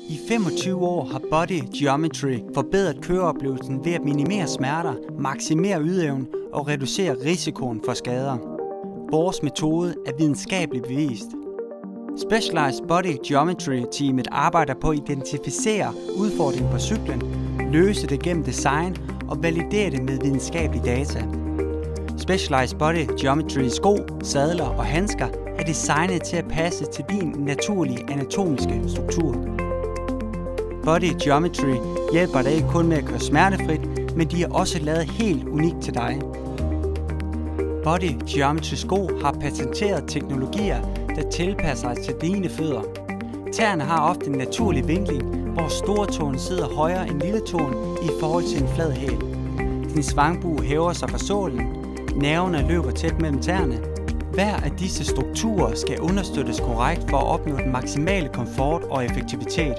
I 25 år har Body Geometry forbedret køreoplevelsen ved at minimere smerter, maksimere ydeevnen og reducere risikoen for skader. Vores metode er videnskabeligt bevist. Specialized Body Geometry-teamet arbejder på at identificere udfordringen på cyklen, løse det gennem design og validere det med videnskabelige data. Specialized Body Geometry sko, sadler og handsker er designet til at passe til din naturlige anatomiske struktur. Body Geometry hjælper dig ikke kun med at køre smertefrit, men de er også lavet helt unikt til dig. Body Geometry sko har patenteret teknologier, der tilpasser sig til dine fødder. Tæerne har ofte en naturlig vinkling, hvor stortåen sidder højere end lilletåen i forhold til en flad hæl. Din svangbue hæver sig fra sålen. Nerverne løber tæt mellem tæerne. Hver af disse strukturer skal understøttes korrekt for at opnå den maksimale komfort og effektivitet.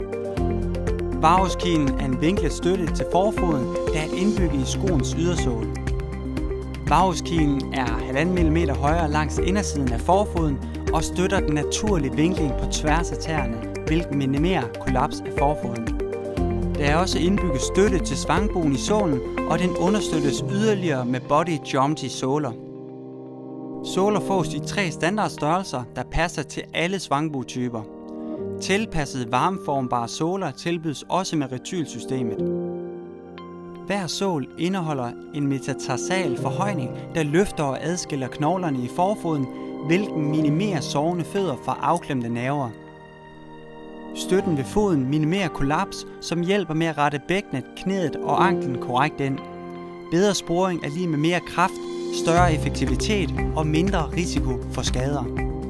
Varhuskilen er en vinklet støtte til forfoden, der er indbygget i skoens ydersål. Varhuskilen er 1,5 mm højere langs indersiden af forfoden og støtter den naturlige vinkling på tværs af tæerne, hvilket minimerer kollaps af forfoden. Der er også indbygget støtte til svangbuen i sålen, og den understøttes yderligere med Body Geometry såler. Såler fås i 3 standardstørrelser, der passer til alle svangbuetyper. Tilpassede varmeformbare såler tilbydes også med retylsystemet. Hver sål indeholder en metatarsal forhøjning, der løfter og adskiller knoglerne i forfoden, hvilket minimerer sovende fødder fra afklemte nerver. Støtten ved foden minimerer kollaps, som hjælper med at rette bækkenet, knæet og anklen korrekt ind. Bedre sporing er lige med mere kraft, større effektivitet og mindre risiko for skader.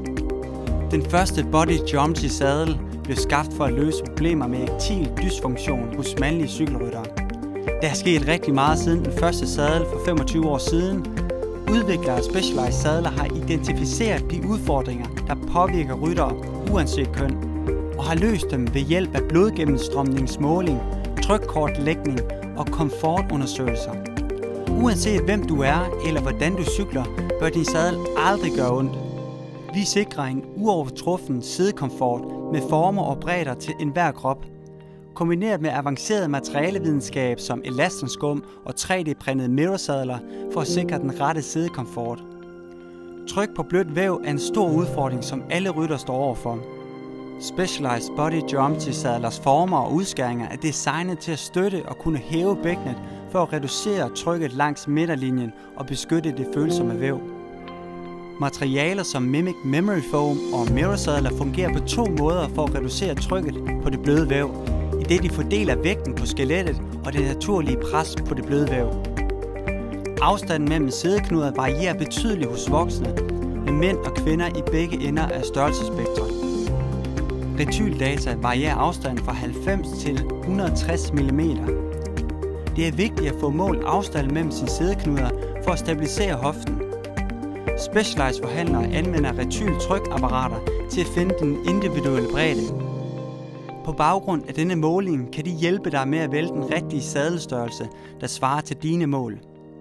Den første Body Geometry sadel blev skabt for at løse problemer med erektil dysfunktion hos mandlige cykelryttere. Der er sket rigtig meget siden den første sadel for 25 år siden. Udviklere af Specialized sadler har identificeret de udfordringer, der påvirker ryttere uanset køn, og har løst dem ved hjælp af blodgennemstrømningsmåling, trykkortlægning og komfortundersøgelser. Uanset hvem du er eller hvordan du cykler, bør din sadel aldrig gøre ondt. Vi sikrer en uovertruffen sidekomfort med former og bredder til enhver krop. Kombineret med avanceret materialevidenskab som elastenskum og 3D-printede mirrorsadler for at sikre den rette sidekomfort. Tryk på blødt væv er en stor udfordring, som alle ryttere står overfor. Specialized Body Geometry sadlers former og udskæringer er designet til at støtte og kunne hæve bækkenet for at reducere trykket langs midterlinjen og beskytte det følsomme væv. Materialer som Mimic Memory Foam og mirrorsadler fungerer på 2 måder for at reducere trykket på det bløde væv, idet de fordeler vægten på skelettet og det naturlige pres på det bløde væv. Afstanden mellem sædeknuder varierer betydeligt hos voksne, med mænd og kvinder i begge ender af størrelsesspektret. Retyldata varierer afstanden fra 90 til 160 mm. Det er vigtigt at få målt afstanden mellem sine sædeknuder for at stabilisere hoften. Specialized forhandlere anvender retyltrykapparater til at finde den individuelle bredde. På baggrund af denne måling kan de hjælpe dig med at vælge den rigtige sadelstørrelse, der svarer til dine mål.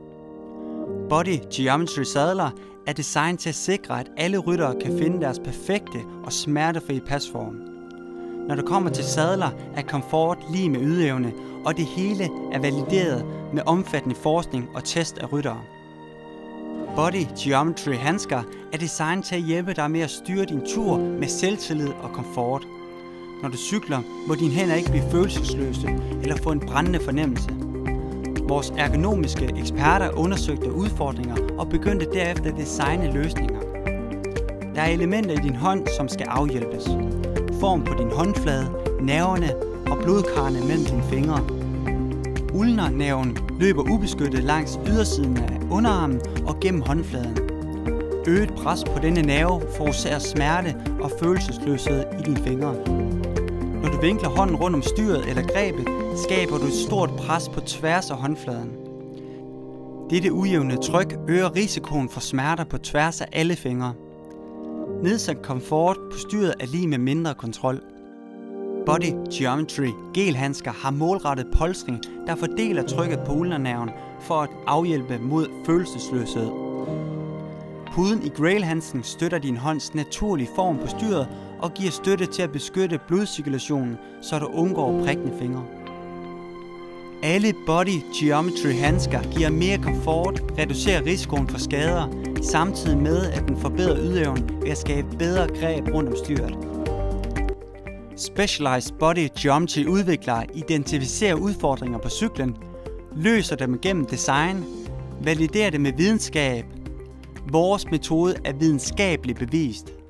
Body Geometry sadler er designet til at sikre, at alle ryttere kan finde deres perfekte og smertefrie pasform. Når det kommer til sadler, er komfort lige med ydeevne, og det hele er valideret med omfattende forskning og test af ryttere. Body Geometry handsker er designet til at hjælpe dig med at styre din tur med selvtillid og komfort. Når du cykler, må dine hænder ikke blive følelsesløse eller få en brændende fornemmelse. Vores ergonomiske eksperter undersøgte udfordringer og begyndte derefter at designe løsninger. Der er elementer i din hånd, som skal afhjælpes. Form på din håndflade, nerverne og blodkarrene mellem dine fingre. Ulnernerven løber ubeskyttet langs ydersiden af underarmen og gennem håndfladen. Øget pres på denne nerve forårsager smerte og følelsesløshed i dine fingre. Når du vinkler hånden rundt om styret eller grebet, skaber du et stort pres på tværs af håndfladen. Dette ujævne tryk øger risikoen for smerter på tværs af alle fingre. Nedsat komfort på styret er lige med mindre kontrol. Body Geometry gelhandsker har målrettet polstring, der fordeler trykket på ulnernerven for at afhjælpe mod følelsesløshed. Puden i grailhandsken støtter din hånds naturlige form på styret og giver støtte til at beskytte blodcirkulationen, så du undgår prikkende fingre. Alle Body Geometry handsker giver mere komfort, reducerer risikoen for skader, samtidig med at den forbedrer ydeevnen ved at skabe bedre greb rundt om styret. Specialized Body Geometry udviklere identificerer udfordringer på cyklen, løser dem gennem design, validerer det med videnskab. Vores metode er videnskabeligt bevist.